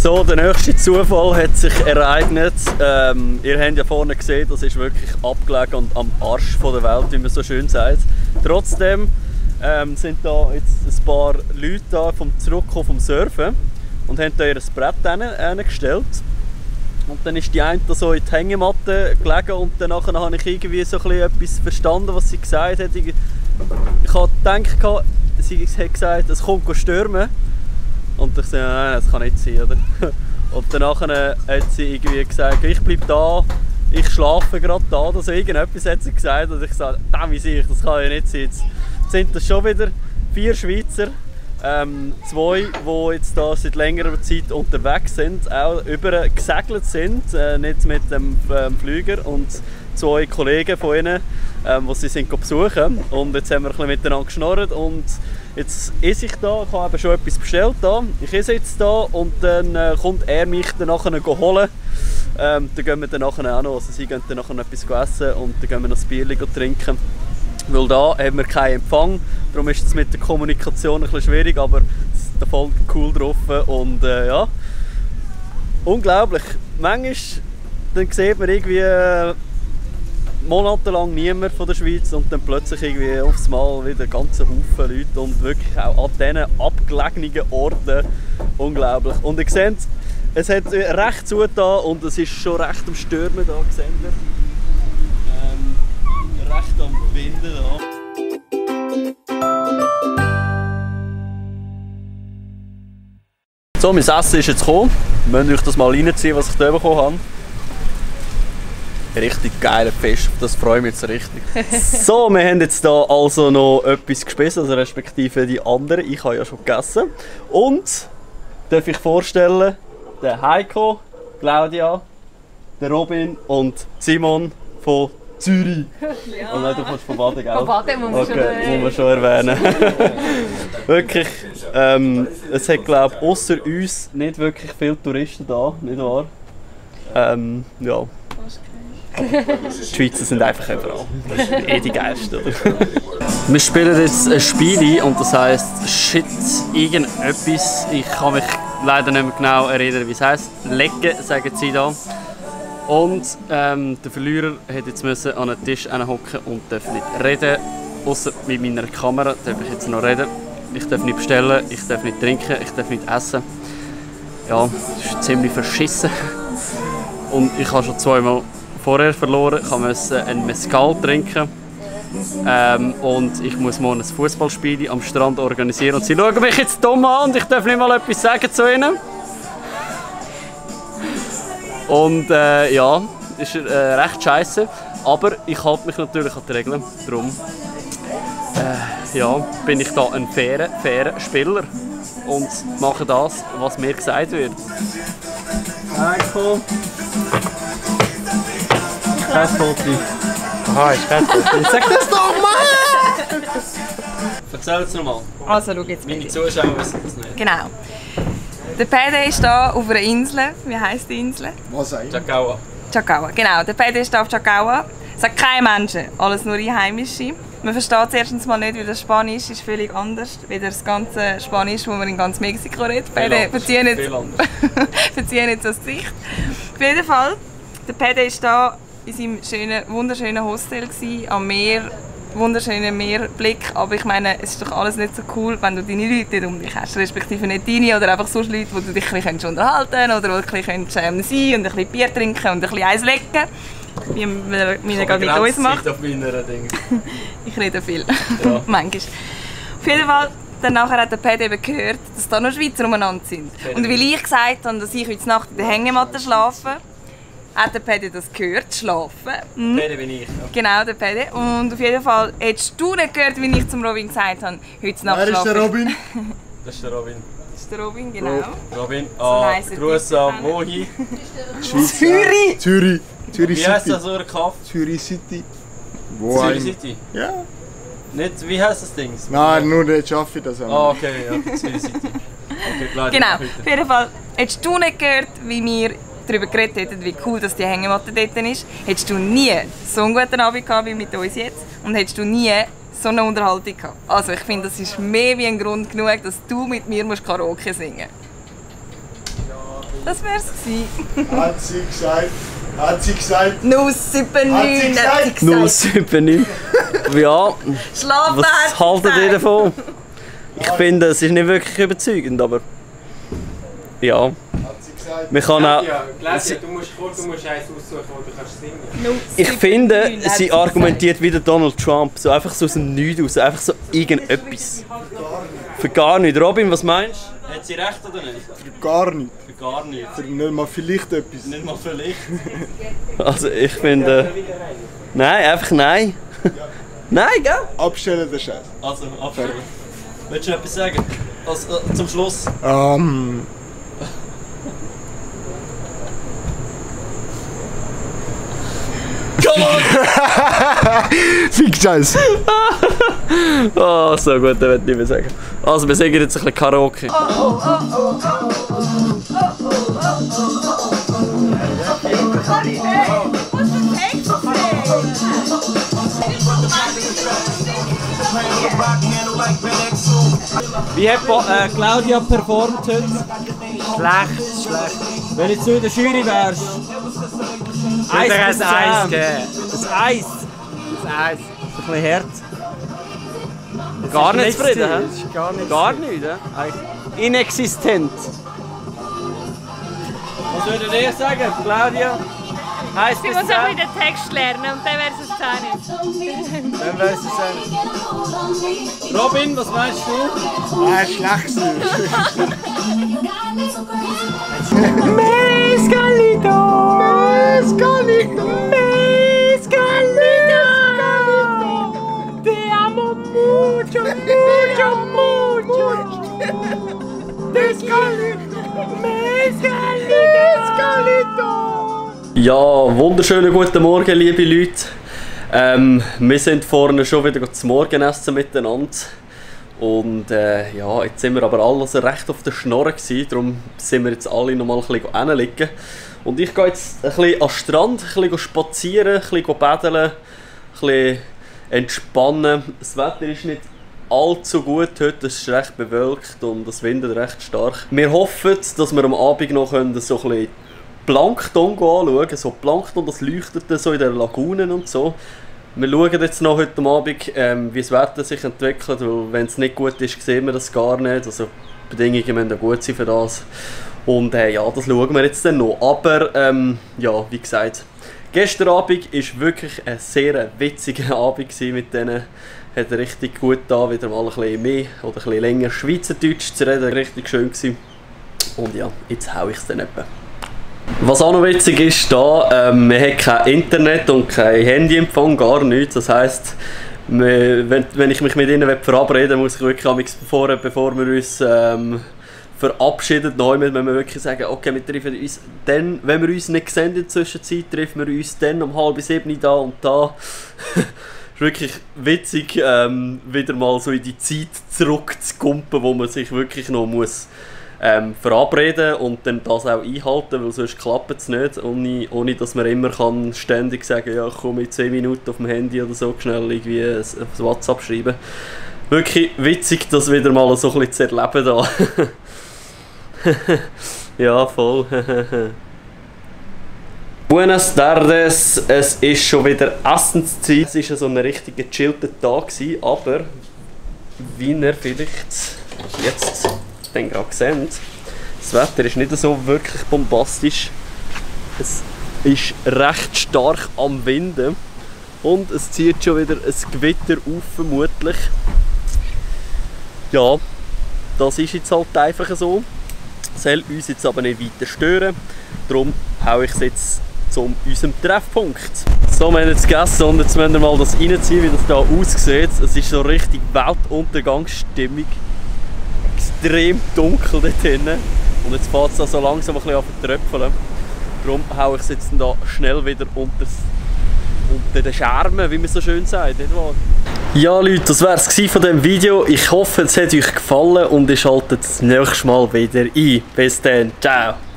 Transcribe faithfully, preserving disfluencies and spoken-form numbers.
So, der nächste Zufall hat sich ereignet. Ähm, ihr habt ja vorne gesehen, das ist wirklich abgelegen und am Arsch von der Welt, wie man so schön sagt. Trotzdem ähm, sind da jetzt ein paar Leute da vom Zurückkommen vom Surfen und haben da ihr Brett hingestellt. Und dann ist die eine da so in die Hängematte gelegen und dann habe ich irgendwie so ein etwas verstanden, was sie gesagt hat. Ich, ich habe gedacht, sie hat gesagt, es kommt stürmen. Und ich sagte, nein, das kann nicht sein, oder? Und danach hat sie irgendwie gesagt, ich bleibe da, ich schlafe gerade da, oder so irgendetwas hat sie gesagt. Und ich sagte, damn ich, das kann ja nicht sein. Jetzt sind das schon wieder vier Schweizer, ähm, zwei, die jetzt da seit längerer Zeit unterwegs sind, auch über gesegelt sind, äh, nicht mit dem ähm, Flüger, und zwei Kollegen von ihnen, ähm, die sie sind besuchen. Und jetzt haben wir ein bisschen miteinander geschnorrt und jetzt esse ich da, ich habe eben schon etwas bestellt da. Ich esse jetzt da und dann äh, kommt er mich dann nachher holen. Ähm, dann gehen wir dann nachher auch noch, also sie gehen dann nachher noch etwas essen und dann gehen wir noch ein Bier trinken. Weil da haben wir keinen Empfang, darum ist es mit der Kommunikation ein bisschen schwierig, aber es ist voll cool drauf und äh, ja, unglaublich. Manchmal dann sieht man irgendwie äh, monatelang niemand von der Schweiz und dann plötzlich irgendwie aufs Mal wieder ganze Haufen Leute und wirklich auch an diesen abgelegenen Orten unglaublich. Und ihr seht, es hat recht zugetan und es ist schon recht am Stürmen da, seht ihr. Ähm, recht am Winden da. So, mein Essen ist jetzt gekommen. Wir müssen euch das mal reinziehen, was ich da bekommen habe. Richtig geiler Fisch, das freut mich jetzt richtig. So, wir haben jetzt hier also noch etwas gegessen, also respektive die anderen. Ich habe ja schon gegessen. Und, darf ich vorstellen, der Heiko, Claudia, der Robin und Simon von Zürich. Ja. Und du kommst von Baden, gell? Von Baden muss man okay, schon, muss man schon erwähnen. Wirklich, ähm, es hat, glaube ich, ausser uns nicht wirklich viele Touristen da, nicht wahr? Ähm, ja. Die Schweizer sind einfach überall. Das ist eh die geilste, oder? Wir spielen jetzt ein Spiel und das heisst Shit, irgendetwas. Ich kann mich leider nicht mehr genau erinnern, wie es heisst. Lecken, sagen sie da. Und ähm, der Verlierer hat jetzt müssen an einen Tisch hocken und darf nicht reden. Außer mit meiner Kamera darf ich jetzt noch reden. Ich darf nicht bestellen, ich darf nicht trinken, ich darf nicht essen. Ja, das ist ziemlich verschissen. Und ich habe schon zweimal vorher verloren, ich musste einen Mezcal trinken ähm, und ich muss morgen ein Fußballspiel am Strand organisieren und sie schauen mich jetzt dumm an und ich darf nicht mal etwas sagen zu ihnen. Und äh, ja, das ist äh, recht scheiße, aber ich halte mich natürlich an die Regeln, darum äh, ja, bin ich da ein fairer, fairer Spieler und mache das, was mir gesagt wird. Heiko. Kein Foto. Aha, ist kein Foto. Sag das doch mal! Erzähl es nochmal. Also, schau jetzt mal. Meine Zuschauer wissen das nicht. Genau. Der Pede ist hier auf einer Insel. Wie heisst die Insel? Chacao. Chacao, genau. Der Pede ist hier auf Chacao. Es hat keine Menschen, alles nur Einheimische. Man versteht es erstens mal nicht, weil das Spanisch ist völlig anders als das ganze Spanisch, das man in ganz Mexiko redet. Pede, verziehen jetzt, verziehen jetzt das Gesicht. Auf jeden Fall, der Pede ist hier in seinem schönen, wunderschönen Hostel gewesen, am Meer, wunderschöner Meerblick, aber ich meine, es ist doch alles nicht so cool, wenn du deine Leute nicht um dich hast, respektive nicht deine oder einfach sonst Leute, wo du dich ein bisschen unterhalten kannst oder wo du ein bisschen ähm, sein und ein bisschen Bier trinken und ein bisschen Eis lecken, wie man gerade mit uns macht. Auf meiner Dinge. Ich rede viel, ja. Manchmal. Auf jeden Fall, dann nachher hat der Pede eben gehört, dass da noch Schweizer umeinander sind. Und weil ich gesagt habe, dass ich heute Nacht in der Hängematte schlafe, hat der Pede das gehört, schlafen. Mhm. Pede bin ich. Ja. Genau, der Pede. Und auf jeden Fall hättest du nicht gehört, wie ich zum Robin gesagt habe, heute Nacht schlafen. Wer ist der Robin? Das ist der Robin. Das ist der Robin, genau. Robin, ah, Gruß an wohin? Zürich! Zürich! Zürich Wie heisst das so ein Kaff? Zürich City. Wo Zürich City? Ja. Nicht, wie heisst das Ding? Nein, nur nicht schaffe ich das auch. Ah, okay, ja, Zürich City. Okay, klar, genau, auf jeden Fall hättest du nicht gehört, wie wir darüber geredet hätten, wie cool dass die Hängematte dort ist, hättest du nie so einen guten Abend gehabt wie mit uns jetzt und hättest du nie so eine Unterhaltung gehabt. Also ich finde, das ist mehr wie ein Grund genug, dass du mit mir musst Karaoke singen musst. Das wär's gewesen. Hat sie gesagt. Hat sie gesagt. null sieben neun hat sie gesagt. null sieben neun. Ja, Schlafen was hat sie haltet ihr gesagt. davon? Ich finde, es ist nicht wirklich überzeugend, aber ja. Hat sie gesagt. Man kann auch, Ja, Claudia, du musst vor, du musst eins aussuchen, wo du kannst singen. null ich sieben finde, neun hat sie argumentiert wie der Donald Trump, so einfach so aus dem Nichts raus, einfach so irgendetwas. Für gar nichts. Robin, was meinst du? Hat sie recht oder nicht? Für gar nicht. Für gar nichts. Für nicht mal vielleicht etwas. Nicht mal vielleicht. Also ich finde... Nein, einfach nein. Nein, gell? Abstellen den Scheiß. Also, abstellen. Willst du noch etwas sagen? Also, äh, zum Schluss. Ähm. Come on! Fick Scheiß. Oh, so gut, dann will ich nicht mehr sagen. Also, wir singen jetzt ein bisschen Karaoke. Wie hat äh, Claudia performt heute? Schlecht, schlecht. Wenn du zu der Jury wärst. Eins bis ein zehn. Eis geben. Ein Eis. Das Eis. Ein bisschen hart. Gar nicht zufrieden, hä? Das ist gar nicht Gar nicht, hä? Eigentlich inexistent. Was würdet ihr sagen, Claudia? Heißt Sie muss auch wieder den Text lernen und dann wäre es ein zehn. Dann weiss ich es auch. Robin, was meinst du? Ah, schlecht. Mescalito! Mescalito! Mescalito! Te amo mucho, mucho, mucho! Mescalito! Mescalito! Ja, wunderschönen guten Morgen, liebe Leute. Ähm, wir sind vorne schon wieder zum Morgenessen miteinander. Und äh, ja, jetzt sind wir aber alle so recht auf der Schnorre gewesen, darum sind wir jetzt alle noch mal ein bisschen hinliegen. Und ich gehe jetzt ein bisschen an den Strand, ein bisschen spazieren, ein bisschen baden, ein bisschen entspannen. Das Wetter ist nicht allzu gut heute, es ist recht bewölkt und es windet recht stark. Wir hoffen, dass wir am Abend noch so ein bisschen Plankton anschauen können. So Plankton, das leuchtet so in den Lagunen und so. Wir schauen jetzt noch heute Abend, ähm, wie das Wetter sich entwickelt, weil wenn es nicht gut ist, sehen wir das gar nicht. Also die Bedingungen müssen gut sein für das. Und äh, ja, das schauen wir jetzt dann noch. Aber ähm, ja, wie gesagt, gestern Abend war wirklich ein sehr witziger Abend mit denen. Hat richtig gut da wieder mal ein bisschen mehr oder ein bisschen länger Schweizerdeutsch zu reden. Richtig schön gewesen. Und ja, jetzt hau ich es dann etwa. Was auch noch witzig ist, da, ähm, wir haben kein Internet und kein Handyempfang, gar nichts. Das heisst, wir, wenn, wenn ich mich mit ihnen verabreden muss ich wirklich bevor, bevor wir uns ähm, verabschieden, neu müssen wir wirklich sagen, okay, wir treffen uns dann, wenn wir uns nicht sehen in der Zwischenzeit, treffen wir uns dann um halb sieben da und da. Es ist wirklich witzig, ähm, wieder mal so in die Zeit zurückzukumpen, wo man sich wirklich noch muss Ähm, verabreden und dann das auch einhalten, weil sonst klappt es nicht, ohne, ohne dass man immer kann ständig sagen, ja, ich komme in zehn Minuten auf dem Handy oder so schnell irgendwie ein, ein WhatsApp schreiben. Wirklich witzig, das wieder mal so ein bisschen zu erleben da. Ja, voll. Buenas tardes, es ist schon wieder Essenszeit. Es war so ein richtig gechillter Tag gewesen, aber wie ihr vielleicht jetzt dann gerade gesehen, das Wetter ist nicht so wirklich bombastisch. Es ist recht stark am Winden und es zieht schon wieder ein Gewitter auf, vermutlich. Ja, das ist jetzt halt einfach so. Soll uns jetzt aber nicht weiter stören, darum haue ich es jetzt zu unserem Treffpunkt. So, wir haben jetzt gegessen und jetzt müssen wir mal das reinziehen, wie das hier aussieht. Es ist so richtig Weltuntergangsstimmung. Extrem dunkel dort drinnen. Und jetzt fährt es so langsam ein bisschen an zu tröpfeln. Darum haue ich es jetzt da schnell wieder unter, unter den Schermen, wie man so schön sagt, nicht wahr? Ja Leute, das wäre es von diesem Video. Ich hoffe, es hat euch gefallen und ihr schaltet das nächste Mal wieder ein. Bis dann, ciao!